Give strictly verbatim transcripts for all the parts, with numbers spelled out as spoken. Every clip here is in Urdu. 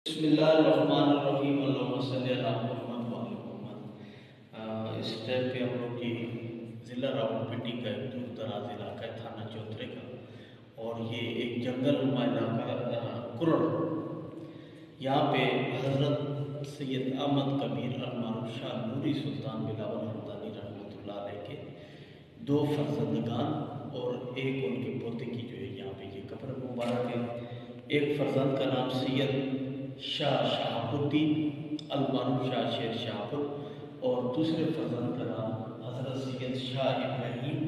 بسم اللہ الرحمن الرحیم اللہم صلی علی محمد و علی محمد۔ اس ٹائم پہ ہم لوگ کی ضلع راولپنڈی کا ایک دور دراز علاقہ ہے، تھانہ چوترے کا، اور یہ ایک جنگل نما علاقہ کرڑ۔ یہاں پہ حضرت سید احمد کبیر المعروف شاہ نوری سلطان بلاول حمدانی رحمۃ اللہ علیہ کے دو فرزندگان اور ایک ان کے پوتے کی جو ہے یہاں پہ یہ قبر مبارک ہے۔ ایک فرزند کا نام سید شاہ شہاب الدین المعروف شاہ شیر شاہ پور، اور دوسرے فرزند کا نام حضرت سید شاہ ابراہیم،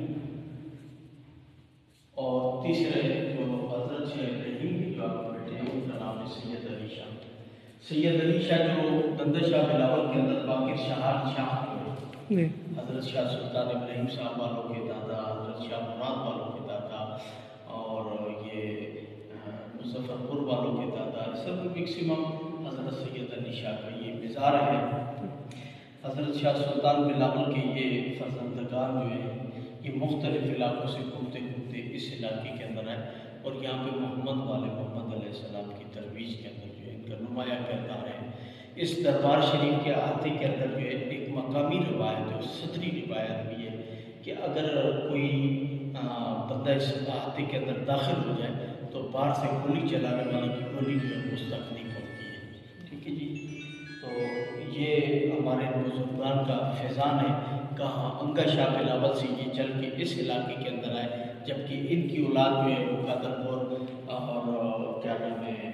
اور تیسرے جو حضرت شاہ ابراہیم کی جو آپ بیٹے ہیں ان کا نام ہے سید علی شاہ۔ سید علی شاہ جو بندہ شاہ بلاول کے اندر باقر شاہ شاہ ہوئے، حضرت شاہ سلطان ابراہیم صاحب والوں کے دادا، حضرت شاہ مراد والوں کے دادا، اور یہ مظفر پور والوں کے دادا، سب میکسیمم حضرت سید علی شاہ کا یہ مزار ہے۔ حضرت شاہ سلطان بلاول کے یہ فرزندگان جو ہیں یہ مختلف علاقوں سے گھومتے گھومتے اس علاقے کے اندر آئے، اور یہاں پہ محمد والے محمد علیہ السلام کی ترویج کے اندر جو ہے ان کا نمایاں کردار ہے۔ اس دربار شریف کے احاطے کے اندر جو ہے ایک مقامی روایت ہے، صدری روایت بھی ہے کہ اگر کوئی بندہ اس احاطے کے اندر داخل ہو جائے تو باہر سے گولی چلانے والے کی گولی جو ہے اس تک نہیں پڑتی ہے۔ ٹھیک ہے جی، تو یہ ہمارے بزرگان کا فیضان ہے۔ کہاں انگا شاہ بلاول سے یہ چل کے اس علاقے کے اندر آئے، جبکہ ان کی اولاد جو ہے وہ قادرپور اور کیا نام ہے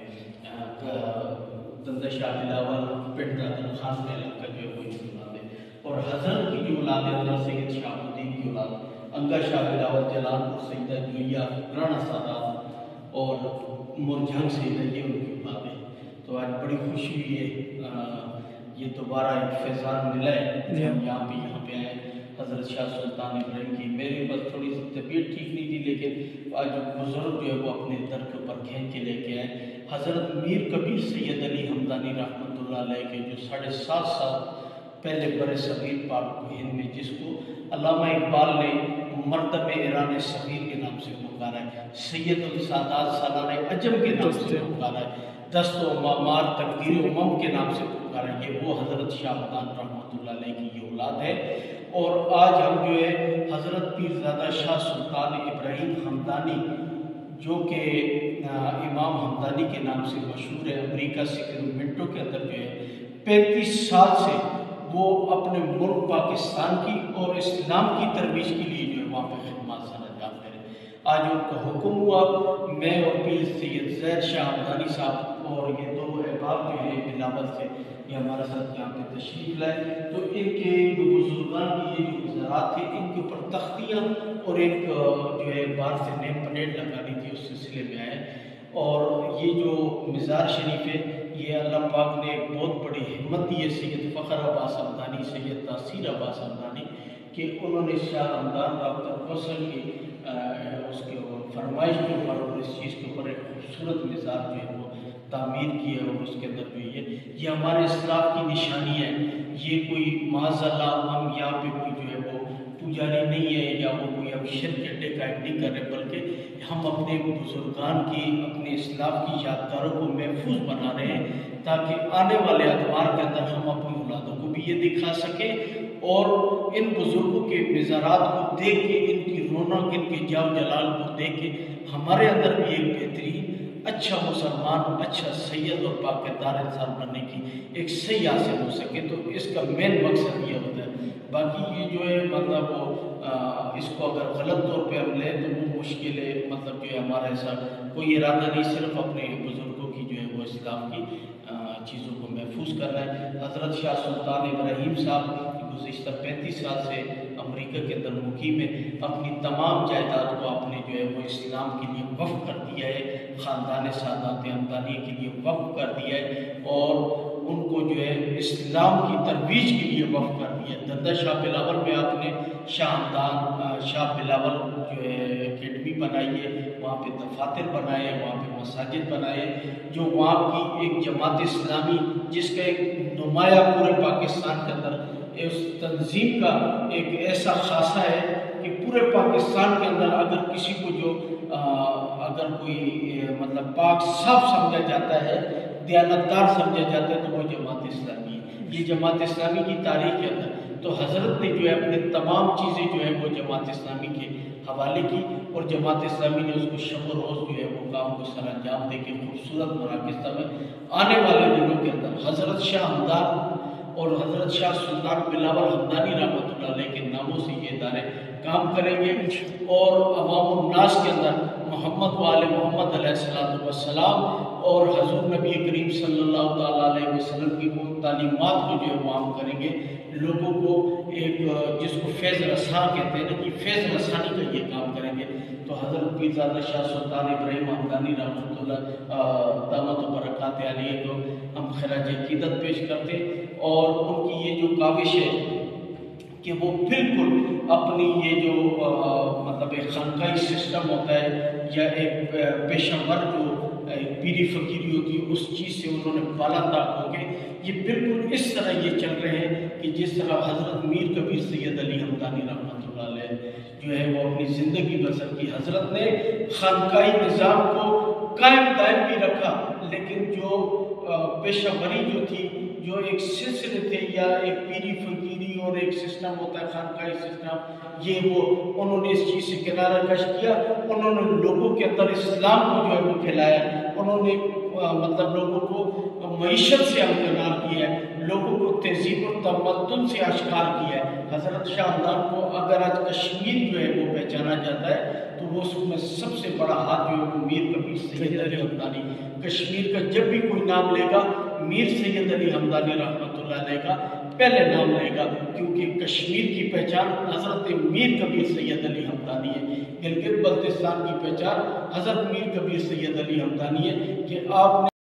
دندہ شاہ بلاول پنڈ نادر خان کا علاقہ جو ہے وہ ان کی اولاد ہے، اور حضرت کی جو اولاد ہے حضرت سید شہاب الدین کی اولاد انگا شاہ بلاول جلال پور سیدہ جویا رانا سادات اور مرجھنگ سیدہ یہ ان کی اولاد ہے۔ تو آج بڑی خوشی ہوئی ہے، یہ دوبارہ ایک فیضان ملا ہے کہ ہم یہاں پہ یہاں پہ آئے حضرت شاہ سلطان ابراہیم کی۔ میری بس تھوڑی سی طبیعت ٹھیک نہیں تھی، لیکن آج بزرگ جو ہے وہ اپنے در کے اوپر کھینچ کے لے کے آئے۔ حضرت میر کبیر سید علی حمدانی رحمۃ اللہ علیہ کے جو ساڑھے سات سال پہلے بر صغیر پاک ہند میں، جس کو علامہ اقبال نے مردم ایران صغیر کے نام سے پکارا ہے، سید السادات سالار عجم کے نام سے پکارا ہے، دست و معمار تقدیر امم کے نام سے پکارا ہے، یہ وہ حضرت شاہ حمدان رحمۃ اللہ علیہ کی یہ اولاد ہے۔ اور آج ہم جو ہے حضرت پیرزادہ شاہ سلطان ابراہیم حمدانی جو کہ امام حمدانی کے نام سے مشہور ہے، امریکہ سیکرمنٹو کے اندر جو ہے پینتیس سال سے وہ اپنے ملک پاکستان کی اور اسلام کی ترویج کے لیے جو ہے وہاں پہ خدمات سر انجام دے رہے ہیں۔ آج ان کا حکم ہوا، میں اور پیر سید زید شاہ حمدانی صاحب اور یہ دو احباب جو ہیں بلاول سے یہ ہمارے ساتھ یہاں پہ تشریف لائے، تو ان کے جو بزرگان کی یہ جو مزارات تھے ان کے اوپر تختیاں اور ایک جو ہے باہر سے نیم پلیٹ لگانی تھی، اس سلسلے میں آئے۔ اور یہ جو مزار شریف ہے یہ اللہ پاک نے ایک بہت بڑی ہمت دی ہے سید فخر عباس حمدانی، سید تاثیر عباس حمدانی، کہ انہوں نے شاہ حمدان رابطہ کوثر کی اس کے فرمائش کے اوپر اور اس چیز کے اوپر ایک خوبصورت مزار جو ہے وہ تعمیر کی ہے، اور اس کے اندر جو یہ یہ ہمارے اسلام کی نشانی ہے۔ یہ کوئی معاذ اللہ ہم یہاں پہ کوئی جو ہے وہ پجاری نہیں ہے یا وہ کوئی ہم شرک اڈے قائم نہیں کر رہے، بلکہ ہم اپنے بزرگان کی اپنے اسلام کی یادگاروں کو محفوظ بنا رہے ہیں، تاکہ آنے والے ادوار کے اندر ہم اپنی اولادوں کو بھی یہ دکھا سکیں، اور ان بزرگوں کے مزارات کو دیکھ کے ان کی رونق ان کے جاو جلال کو دیکھ کے ہمارے اندر بھی ایک بہترین اچھا مسلمان، اچھا سید اور پاکردار انسان بننے کی ایک صحیح حاصل ہو سکے۔ تو اس کا مین مقصد یہ ہوتا ہے۔ باقی یہ جو ہے مطلب وہ اس کو اگر غلط طور پہ ہم لیں تو وہ مشکل ہے، مطلب جو ہے ہمارا ایسا کوئی ارادہ نہیں، صرف اپنے بزرگوں کی جو ہے وہ اسلام کی چیزوں کو محفوظ کرنا ہے۔ حضرت شاہ سلطان ابراہیم صاحب گزشتہ پینتیس سال سے امریکہ کے اندر مقیم ہے، اپنی تمام جائیداد کو آپ نے جو ہے وہ اسلام کے لیے وقف کر دیا ہے، خاندان سادات حمدانی کے لیے وقف کر دیا ہے، اور ان کو جو ہے اسلام کی ترویج کے لیے وقف کر دیا ہے۔ دندہ شاہ بلاول میں آپ نے شاہ حمدان شاہ بلاول جو ہے اکیڈمی بنائی ہے، وہاں پہ دفاتر بنائے، وہاں پہ مساجد بنائے، جو وہاں کی ایک جماعت اسلامی جس کا ایک نمایاں پورے پاکستان کے اندر اس تنظیم کا ایک ایسا خاصہ ہے کہ پورے پاکستان کے اندر اگر کسی کو جو اگر کوئی مطلب پاک صاف سمجھا جاتا ہے دیانتدار سمجھا جاتا ہے تو وہ جماعت اسلامی ہے۔ یہ جماعت اسلامی کی تاریخ کے اندر تو حضرت نے جو ہے اپنے تمام چیزیں جو ہے وہ جماعت اسلامی کے حوالے کی، اور جماعت اسلامی نے اس کو شب و روز جو ہے وہ کام کو سر انجام دے کے خوبصورت مراکز میں آنے والے دنوں کے اندر حضرت شاہ ہمدان اور حضرت شاہ سلطان بلاول حمدانی رحمۃ اللہ علیہ کے ناموں سے یہ ادارے کام کریں گے، اور عوام الناس کے اندر محمد وآل محمد علیہ الصلوۃ والسلام اور حضور نبی کریم صلی اللہ تعالیٰ علیہ وسلم کی وہ تعلیمات کو جو ہے وہ عام کریں گے، لوگوں کو ایک جس کو فیض رساں کہتے ہیں نا کہ فیض رسانی کا یہ کام کریں گے۔ تو حضرت پیرزادہ شاہ سلطان ابراہیم حمدانی رحمۃ اللہ دامت و برکات عالیہ کو ہم خراج عقیدت پیش کرتے، اور ان کی یہ جو کاوش ہے کہ وہ بالکل اپنی یہ جو مطلب ایک خانقاہی سسٹم ہوتا ہے یا ایک پیشہ ور جو پیری فقیری ہوتی ہے اس چیز سے انہوں نے بالا تاک ہو کے یہ بالکل اس طرح یہ چل رہے ہیں کہ جس طرح حضرت میر کبیر سید علی حمدانی رحمۃ اللہ علیہ جو ہے وہ اپنی زندگی بسر کی۔ حضرت نے خانقاہی نظام کو قائم دائم بھی رکھا، لیکن جو پیشہ وری جو تھی، جو ایک سلسلے تھے یا ایک پیری فقیری اور ایک سسٹم ہوتا ہے خانقاہی سسٹم، یہ وہ انہوں نے اس چیز سے کنارہ کش کیا، انہوں نے لوگوں کے اندر اسلام کو جو ہے وہ پھیلایا، انہوں نے مطلب لوگوں کو معیشت سے امکنار کیا ہے، لوگوں کو تہذیب و تمدن سے آشکار کیا ہے۔ حضرت شاہ ہمدان کو اگر آج کشمیر جو ہے وہ پہچانا جاتا ہے تو وہ اس میں سب سے بڑا ہاتھ جو ہے وہ میر کبیر سید علی حمدانی، کشمیر کا جب بھی کوئی نام لے گا میر سید علی حمدانی رحمۃ اللہ علیہ کا پہلے نام لے گا، کیونکہ کشمیر کی پہچان حضرت میر کبیر سید علی حمدانی ہے، گلگت بلتستان کی پہچان حضرت میر کبیر سید علی حمدانی ہے کہ آپ نے